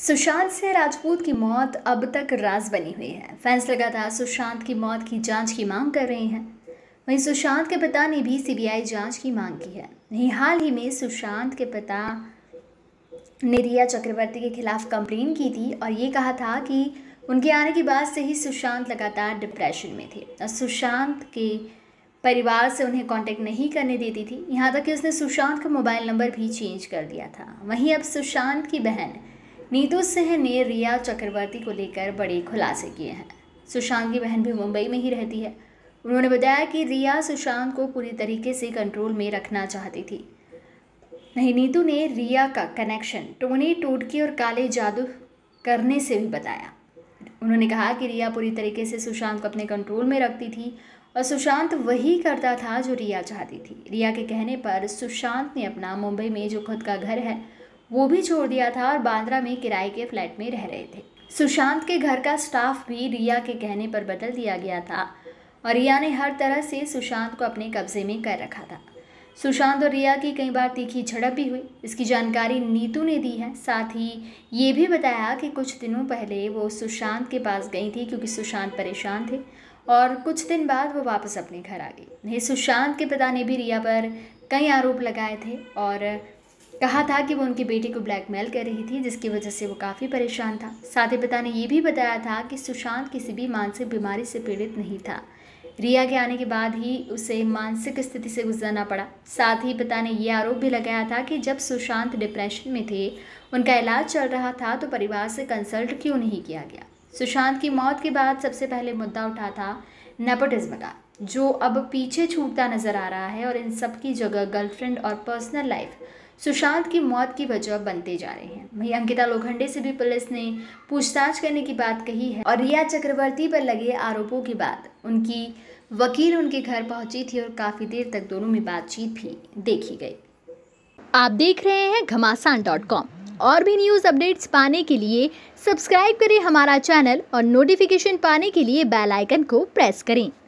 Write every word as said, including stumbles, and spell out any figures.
सुशांत सिंह राजपूत की मौत अब तक राज बनी हुई है। फैंस लगातार सुशांत की मौत की जांच की मांग कर रहे हैं। वहीं सुशांत के पिता ने भी सीबीआई जांच की मांग की है। वहीं हाल ही में सुशांत के पिता ने रिया चक्रवर्ती के खिलाफ कंप्लेन की थी और ये कहा था कि उनके आने के बाद से ही सुशांत लगातार डिप्रेशन में थे और सुशांत के परिवार से उन्हें कांटेक्ट नहीं करने देती थी। यहाँ तक कि उसने सुशांत का मोबाइल नंबर भी चेंज कर दिया था। वहीं अब सुशांत की बहन नीतू सिंह ने रिया चक्रवर्ती को लेकर बड़े खुलासे किए हैं। सुशांत की बहन भी मुंबई में ही रहती है। उन्होंने बताया कि रिया सुशांत को पूरी तरीके से कंट्रोल में रखना चाहती थी। नहीं, नीतू ने रिया का कनेक्शन टोनी टोटकी और काले जादू करने से भी बताया। उन्होंने कहा कि रिया पूरी तरीके से सुशांत को अपने कंट्रोल में रखती थी और सुशांत वही करता था जो रिया चाहती थी। रिया के कहने पर सुशांत ने अपना मुंबई में जो खुद का घर है वो भी छोड़ दिया था और बांद्रा में किराए के फ्लैट में रह रहे थे। सुशांत के घर का स्टाफ भी रिया के कहने पर बदल दिया गया था और रिया ने हर तरह से सुशांत को अपने कब्जे में कर रखा था। सुशांत और रिया की कई बार तीखी झड़प भी हुई। इसकी जानकारी नीतू ने दी है। साथ ही ये भी बताया कि कुछ दिनों पहले वो सुशांत के पास गई थी क्योंकि सुशांत परेशान थे और कुछ दिन बाद वो वापस अपने घर आ गई। सुशांत के पिता ने भी रिया पर कई आरोप लगाए थे और कहा था कि वो उनके बेटे को ब्लैकमेल कर रही थी, जिसकी वजह से वो काफ़ी परेशान था। साथ ही पिता ने ये भी बताया था कि सुशांत किसी भी मानसिक बीमारी से पीड़ित नहीं था। रिया के आने के बाद ही उसे मानसिक स्थिति से गुजरना पड़ा। साथ ही पिता ने ये आरोप भी लगाया था कि जब सुशांत डिप्रेशन में थे, उनका इलाज चल रहा था, तो परिवार से कंसल्ट क्यों नहीं किया गया। सुशांत की मौत के बाद सबसे पहले मुद्दा उठा था नेपोटिज्म का, जो अब पीछे छूटता नजर आ रहा है और इन सब की जगह गर्लफ्रेंड और पर्सनल लाइफ सुशांत की मौत की वजह बनते जा रहे हैं। वहीं अंकिता लोखंडे से भी पुलिस ने पूछताछ करने की बात कही है और रिया चक्रवर्ती पर लगे आरोपों के बाद उनकी वकील उनके घर पहुंची थी और काफी देर तक दोनों में बातचीत भी देखी गई। आप देख रहे हैं घमासान डॉट कॉम। और भी न्यूज़ अपडेट्स पाने के लिए सब्सक्राइब करें हमारा चैनल और नोटिफिकेशन पाने के लिए बेल आइकन को प्रेस करें।